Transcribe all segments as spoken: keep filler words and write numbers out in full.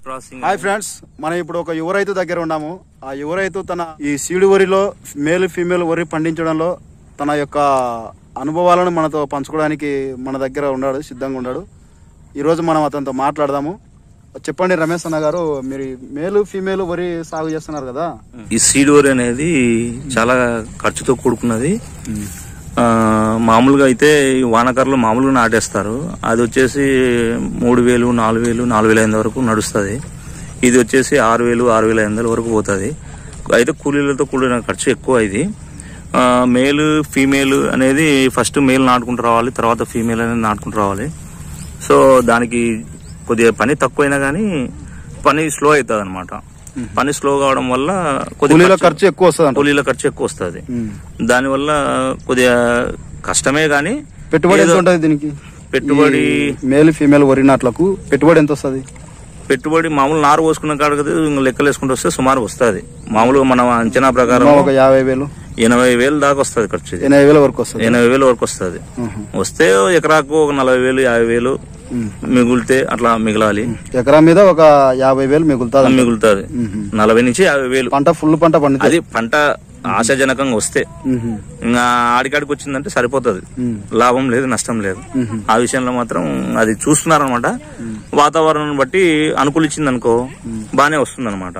Crossing. Hi friends, మనం ఇప్పుడు ఒక యువ రైతు దగ్గర ఉన్నాము. ఆ యువ రైతు తన ఈ సీడు వరిలో మేల్ ఫీమేల్ వరి పండించడంలో తన యొక్క అనుభవాలను మనతో పంచుకోవడానికి మన దగ్గర ఉన్నాడు, సిద్ధంగా ఉన్నాడు. ఈరోజు మనం అతనితో మాట్లాడదాము. చెప్పండి రమేష్ అన్న గారు, మీరు మేలు ఫీమేల్ వరి సాగు చేస్తున్నారు కదా. ఈ సీడ్ వరి అనేది చాలా ఖర్చుతో కూడుకున్నది. మామూలుగా అయితే వానకారులు మామూలుగా నాటేస్తారు. అది వచ్చేసి మూడు వేలు నాలుగు వేలు నాలుగు వేల ఐదు వరకు నడుస్తుంది. ఇది వచ్చేసి ఆరు వేలు ఆరు వేల ఐదు వరకు పోతుంది. అయితే కూలీలతో కూడిన ఖర్చు ఎక్కువ. ఇది మేల్ ఫీమేల్ అనేది ఫస్ట్ మేల్ నాటుకుంటూ రావాలి, తర్వాత ఫీమేల్ అనేది నాటుకుంటూ రావాలి. సో దానికి కొద్దిగా పని తక్కువైనా కానీ పని స్లో అవుతుంది అనమాట. పని స్లో కావడం వల్ల కొద్దిగా ఖర్చు ఎక్కువ వస్తుంది, కూలీల ఖర్చు ఎక్కువ వస్తుంది. దానివల్ల కొద్దిగా కష్టమే కానీ పెట్టుబడి ఎంత ఉంటుంది దీనికి? పెట్టుబడి మేల్ ఫీమేల్ వరి నాట్లకు పెట్టుబడి ఎంత వస్తుంది? పెట్టుబడి మామూలు నారు పోసుకున్న కాడ కదా లెక్కలు వేసుకుంటూ వస్తే సుమారు వస్తుంది. మామూలుగా మనం అంచనా ప్రకారం ఒక యాభై వేలు ఎనభై వేలు దాకా వస్తుంది ఖర్చు. ఎనభై వేల వరకు వస్తుంది. ఎనభై వేల వరకు వస్తుంది. వస్తే ఎకరాకు ఒక నలభై వేలు యాభై వేలు మిగులితే అట్లా మిగలాలి. ఎకరా మీద ఒక యాభై వేలు మిగులుతుంది మిగులుతుంది నలభై నుంచి యాభై వేలు పంట ఫుల్ పంట పండుతుంది. అది పంట ఆశాజనకంగా వస్తే ఇంకా ఆడికాడికి వచ్చిందంటే సరిపోతుంది. లాభం లేదు, నష్టం లేదు. ఆ విషయంలో మాత్రం అది చూస్తున్నారనమాట. వాతావరణం బట్టి అనుకూలించింది అనుకో బానే వస్తుంది అనమాట.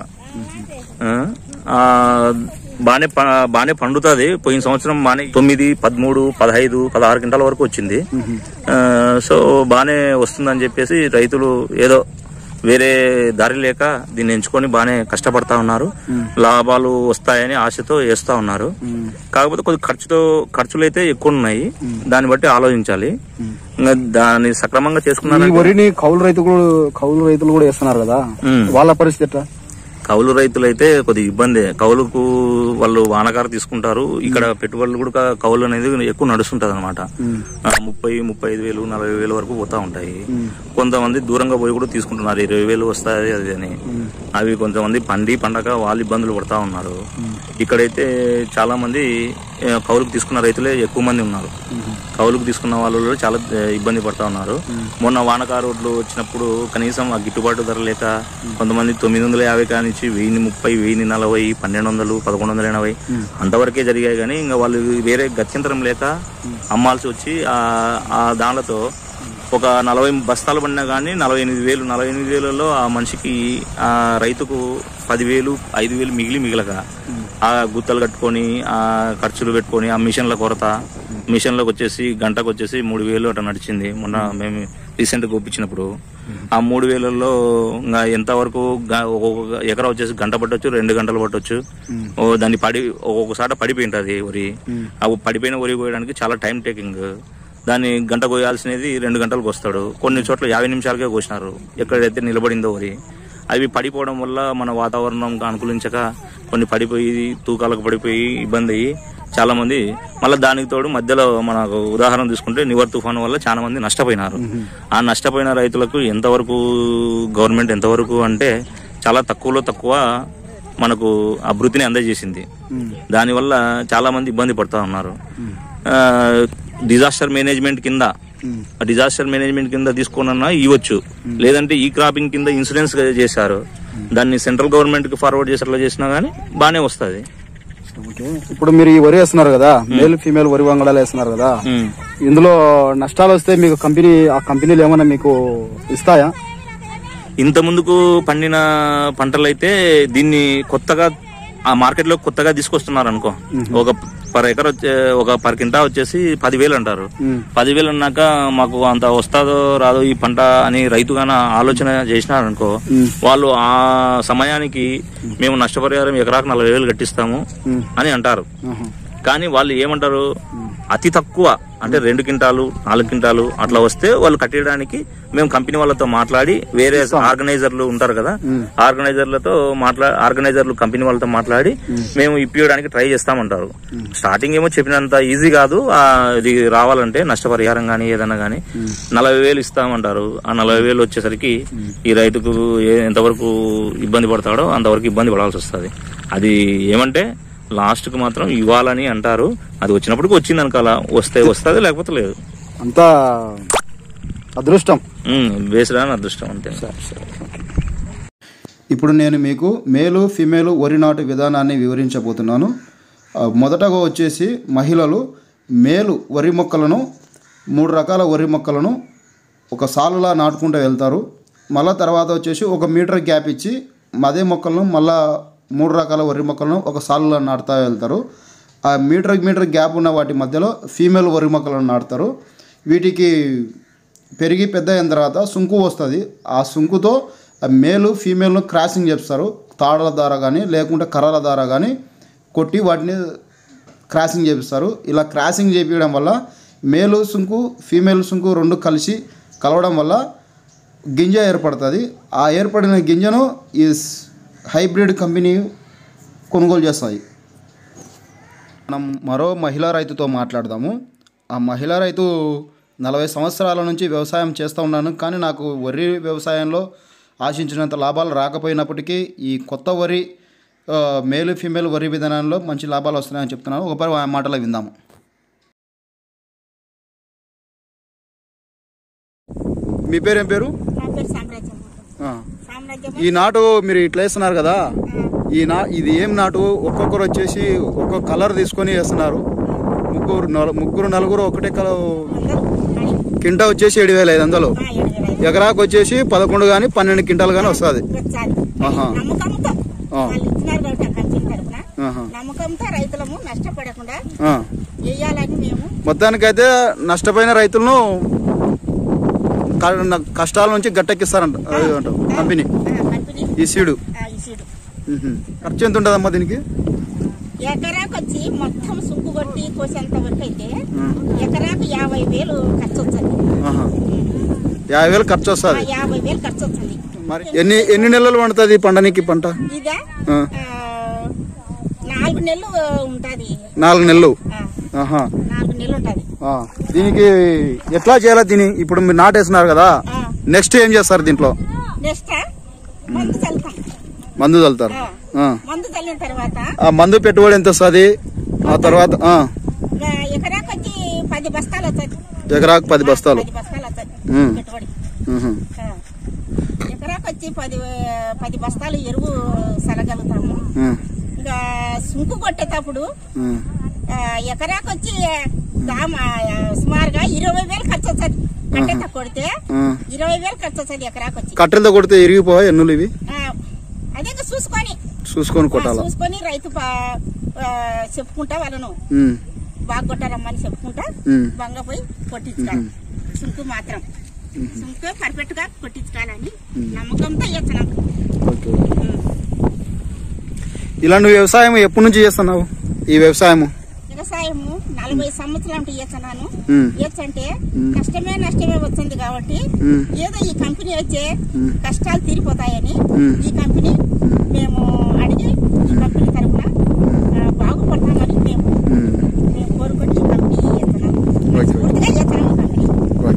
బానే బానే పండుతుంది. పోయిన సంవత్సరం బానే తొమ్మిది పదమూడు పదహైదు పదహారు క్వింటాల వరకు వచ్చింది. సో బానే వస్తుందని చెప్పేసి రైతులు ఏదో వేరే దారి లేక దీన్ని ఎంచుకొని బానే కష్టపడతా ఉన్నారు. లాభాలు వస్తాయని ఆశతో వేస్తా ఉన్నారు. కాకపోతే కొద్ది ఖర్చుతో ఖర్చులు అయితే ఎక్కువ ఉన్నాయి. దాన్ని బట్టి ఆలోచించాలి. దాన్ని సక్రమంగా చేసుకున్నారు. వరిని కౌలు రైతులు కౌలు రైతులు కూడా వేస్తున్నారు కదా, వాళ్ళ పరిస్థితి? కౌలు రైతులు అయితే కొద్దిగా ఇబ్బంది. కౌలుకు వాళ్ళు వానకారు తీసుకుంటారు. ఇక్కడ పెట్టుబడులు కూడా కౌలు అనేది ఎక్కువ నడుస్తుంటది అనమాట. ముప్పై ముప్పై ఐదు వేలు నలభై వేలు వరకు పోతా ఉంటాయి. కొంతమంది దూరంగా పోయి కూడా తీసుకుంటున్నారు. ఇరవై వేలు వస్తాయి అది అని. అవి కొంతమంది పండి పండగ వాళ్ళు ఇబ్బందులు పడతా ఉన్నారు. ఇక్కడైతే చాలా మంది కౌలుకు తీసుకున్న రైతులే ఎక్కువ మంది ఉన్నారు. కౌలుకు తీసుకున్న వాళ్ళు చాలా ఇబ్బంది పడతా ఉన్నారు. మొన్న వానకారులు వచ్చినప్పుడు కనీసం ఆ గిట్టుబాటు ధర లేక కొంతమంది తొమ్మిది వందల యాభై కానీ వెయ్యి ముప్పై వెయ్యి నలభై పన్నెండు వందలు పదకొండు వందల ఎనభై అంతవరకే జరిగాయి. కానీ ఇంకా వాళ్ళు వేరే గత్యంతరం లేక అమ్మాల్సి వచ్చి ఆ దానితో ఒక నలభై బస్తాలు పడినా కానీ నలభై ఎనిమిది వేలు నలభై ఎనిమిది వేలలో ఆ మనిషికి ఆ రైతుకు పదివేలు ఐదు వేలు మిగిలి మిగలక ఆ గుత్తలు కట్టుకొని ఆ ఖర్చులు పెట్టుకొని ఆ మిషన్ల కొరత మిషన్లకు వచ్చేసి గంటకు వచ్చేసి మూడు వేలు అట్లా నడిచింది. మొన్న మేము రీసెంట్ గా ఒప్పించినప్పుడు ఆ మూడు వేలలో ఇంకా ఎంత వరకు ఒక్కొక్క ఎకరా వచ్చేసి గంట పట్టొచ్చు, రెండు గంటలు పట్టొచ్చు. దాన్ని పడి ఒక్కొక్కసారి పడిపోయింటది వరి. ఆ పడిపోయిన వరి కోయడానికి చాలా టైం టేకింగ్. దాన్ని గంట కోయాల్సినది రెండు గంటలకు వస్తాడు. కొన్ని చోట్ల యాభై నిమిషాలకే కోసినారు ఎక్కడైతే నిలబడిందో వరి. అవి పడిపోవడం వల్ల మన వాతావరణం అనుకూలించక కొన్ని పడిపోయి తూకాలకు పడిపోయి ఇబ్బంది అయ్యి చాలా మంది మళ్ళీ దానికి తోడు మధ్యలో మనకు ఉదాహరణ తీసుకుంటే నివర్ తుఫాను వల్ల చాలా మంది నష్టపోయినారు. ఆ నష్టపోయిన రైతులకు ఎంతవరకు గవర్నమెంట్ ఎంతవరకు అంటే చాలా తక్కువలో తక్కువ మనకు అభివృద్ధిని అందజేసింది. దానివల్ల చాలా మంది ఇబ్బంది పడుతూ ఉన్నారు. డిజాస్టర్ మేనేజ్మెంట్ కింద డిజాస్టర్ మేనేజ్మెంట్ కింద తీసుకున్నా ఇవ్వచ్చు, లేదంటే ఈ క్రాపింగ్ కింద ఇన్సూరెన్స్ చేశారు. దాన్ని సెంట్రల్ గవర్నమెంట్ కి ఫార్వర్డ్ చేసేలా చేసినా గానీ బానే వస్తుంది. ఇప్పుడు మీరు ఈ వరి వేస్తున్నారు కదా, మేల్ ఫీమేల్ వరి వంగడాలు వేస్తున్నారు కదా, ఇందులో నష్టాలు వస్తే మీకు కంపెనీ ఆ కంపెనీలు ఏమైనా మీకు ఇస్తాయా? ఇంత ముందుకు పండిన పంటలు అయితే దీన్ని కొత్తగా ఆ మార్కెట్ లో కొత్తగా తీసుకొస్తున్నారు అనుకో. ఒక పర్ ఎకర్ వచ్చే ఒక పర్ కింటా వచ్చేసి పదివేలు అంటారు. పదివేలు అన్నాక మాకు అంత వస్తాదో రాదో ఈ పంట అని రైతుగాన ఆలోచన చేసినారనుకో, వాళ్ళు ఆ సమయానికి మేము నష్టపరిహారం ఎకరాకు నలభై వేలు కట్టిస్తాము అని అంటారు. కానీ వాళ్ళు ఏమంటారు, అతి తక్కువ అంటే రెండు క్వింటాలు నాలుగు క్వింటాలు అట్లా వస్తే వాళ్ళు కట్టేయడానికి మేము కంపెనీ వాళ్ళతో మాట్లాడి వేరే ఆర్గనైజర్లు ఉంటారు కదా, ఆర్గనైజర్లతో మాట్లా ఆర్గనైజర్లు కంపెనీ వాళ్ళతో మాట్లాడి మేము ఇప్పించడానికి ట్రై చేస్తామంటారు. స్టార్టింగ్ ఏమో చెప్పినంత ఈజీ కాదు. ఇది రావాలంటే నష్టపరిహారం గానీ ఏదైనా గానీ నలభై వేలు ఇస్తామంటారు. ఆ నలభై వేలు వచ్చేసరికి ఈ రైతుకు ఎంతవరకు ఇబ్బంది పడతాడో అంతవరకు ఇబ్బంది పడాల్సి వస్తుంది. అది ఏమంటే లాస్ట్ కు మాత్రం ఇవ్వాలని అంటారు. అది వచ్చినప్పటికి వచ్చింది అనుకోవాలా, వస్తే వస్తుంది లేకపోతే లేదు. అంతా అదృష్టం, వేసడానికి అదృష్టం అంతే. ఇప్పుడు నేను మీకు మేలు ఫిమేలు వరి నాటు విధానాన్ని వివరించబోతున్నాను. మొదటగా వచ్చేసి మహిళలు మేలు వరి మొక్కలను మూడు రకాల వరి మొక్కలను ఒక సాలులా నాటుకుంటూ వెళ్తారు. మళ్ళీ తర్వాత వచ్చేసి ఒక మీటర్ గ్యాప్ ఇచ్చి అదే మొక్కలను మళ్ళీ మూడు రకాల వరి మొక్కలను ఒక సాలులా నాటుతూ వెళ్తారు. ఆ మీటర్ మీటర్ గ్యాప్ ఉన్న వాటి మధ్యలో ఫీమేల్ వరి మొక్కలను నాటుతారు. వీటికి పెరిగి పెద్ద అయిన తర్వాత సుంకు వస్తుంది. ఆ సుంకుతో మేలు ఫీమేల్ను క్రాసింగ్ చేస్తారు. తాడల ద్వారా కానీ లేకుంటే కర్రల ద్వారా కానీ కొట్టి వాటిని క్రాసింగ్ చేపిస్తారు. ఇలా క్రాసింగ్ చేపించడం వల్ల మేలు సుంకు ఫీమేల్ సుంకు రెండు కలిసి కలవడం వల్ల గింజ ఏర్పడుతుంది. ఆ ఏర్పడిన గింజను ఈ హైబ్రిడ్ కంపెనీ కొనుగోలు చేస్తాయి. మనం మరో మహిళా రైతుతో మాట్లాడదాము. ఆ మహిళా రైతు నలభై సంవత్సరాల నుంచి వ్యవసాయం చేస్తూ ఉన్నాను, కానీ నాకు వరి వ్యవసాయంలో ఆశించినంత లాభాలు రాకపోయినప్పటికీ ఈ కొత్త వరి మేలు ఫీమేల్ వరి విధానంలో మంచి లాభాలు వస్తున్నాయని చెప్తున్నాను. ఒకసారి ఆ మాటలో విందాము. మీ పేరు ఏం పేరు? ఈ నాటు మీరు ఇట్లా వేస్తున్నారు కదా, ఈ నా ఇది ఏం నాటు? ఒక్కొక్కరు వచ్చేసి ఒక్కొక్క కలర్ తీసుకొని వేస్తున్నారు. ముగ్గురు ముగ్గురు నలుగురు ఒకటే కలర్. కింటా వచ్చేసి ఏడు వేల ఐదు వందలు, ఎకరాకు వచ్చేసి పదకొండు కానీ పన్నెండు క్వింటాలు కానీ వస్తుంది. మొత్తానికైతే నష్టపోయిన రైతులను కష్టాల నుంచి గట్టెక్కిస్తారంట కంపెనీ. ఈ సీడు ఖర్చు ఎంత ఉంటుందమ్మా దీనికి? ఎకరాకు వచ్చి మొత్తం సుంకు కొట్టి కోసేంత వరకు అయితే ఎకరాకు యాభై వేలు ఖర్చు వస్తుంది. యాభై వేలు ఖర్చు వస్తుంది. యాభై వేలు ఖర్చు వస్తుంది. మరి ఎన్ని ఎన్ని నెలలు పండుతుంది పండనికి పంట? ఇదా నాలుగు నెలలు ఉంటది. నాలుగు నెలలు నాలుగు నెలలు ఉంటది. దీనికి ఎట్లా చేయాలి? దీని ఇప్పుడు మీరు నాటేస్తున్నారు కదా, నెక్స్ట్ ఏం చేస్తారు దీంట్లో? నెక్స్ట్ మందు చల్లుతాం. మందు చల్లుతారు. మందు చల్లిన తర్వాత ఆ మందు పెట్టుబడి ఎంత వస్తుంది? ఆ తర్వాత ఎకరాకు వచ్చి పది బస్తాలు వస్తుంది. ఎకరాకు పది బస్తాలు పది బస్తాలు వస్తుంది పెట్టుబడి. ఎకరాకు వచ్చి పది పది బస్తాలు ఎరువు సలగలుగుతాము. ఇంకా సుంకు కొట్టేటప్పుడు ఎకరాకు వచ్చి సుమారుగా ఇరవై వేలు ఖర్చు వస్తుంది. కట్టెతో కొడితే ఇరవై వేలు ఖర్చు వస్తుంది ఎకరాకు వచ్చి. కట్టెలతో కొడితే ఇరిగిపోవా ఎన్నులు ఇవి? అదే చూసుకొని చూసుకొని కొట్టాలి. చూసుకొని రైతు చెప్పుకుంటా వాళ్ళను బాగా కొట్టారమ్మని చెప్పుకుంటా బంగ పోయి కొట్టించుకోవాలి. సుంకు మాత్రం సుంకు పర్ఫెక్ట్ గా కొట్టించుకోవాలని నమ్మకంతో చేస్తున్నాం. ఇలా నువ్వు వ్యవసాయం ఎప్పటి నుంచి చేస్తున్నావు? ఈ వ్యవసాయము వ్యవసాయము నలభై సంవత్సరాలు చేస్తున్నాను. ఏచంటే కష్టమే నష్టమే వచ్చింది కాబట్టి ఏదో ఈ కంపెనీ వచ్చే కష్టాలు తీరిపోతాయని ఈ కంపెనీ మేము అడిగి ఈ కంపెనీ తరఫున బాగుపడతామని మేము మేము కోరుకొని ఈ కంపెనీ చేస్తున్నాము. పూర్తిగా చేస్తున్నాము కంపెనీ.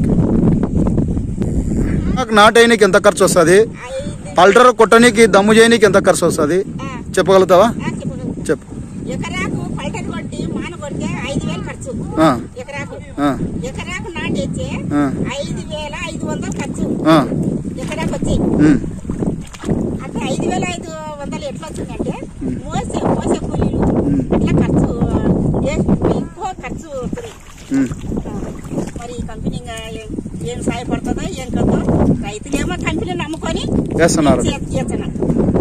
నాటేయనికి ఎంత ఖర్చు వస్తుంది? పల్టర్ కొట్టడానికి దమ్ము చేయడానికి ఎంత ఖర్చు వస్తుంది చెప్పగలుగుతావా? చెప్పు. ఎకరాకు పల్టర్ కొట్టి మాన కొడితే ఐదు వేలు ఖర్చు ఎకరాకు. ఎకరాకు నాటేస్తే ఐదు వేల ఐదు వందలు ఖర్చు ఎకరాకు వచ్చి. అంటే ఐదు వేల ఐదు వందలు ఎట్లా వచ్చిందంటే మోసే మోసే కూలీలు అట్లా ఖర్చు ఎక్కువ ఖర్చు వస్తుంది. మరి కంపెనీ ఏం సాయపడుతుందో ఏం కదో రైతులేమో కంపెనీ నమ్ముకొని చేస్తున్నారు.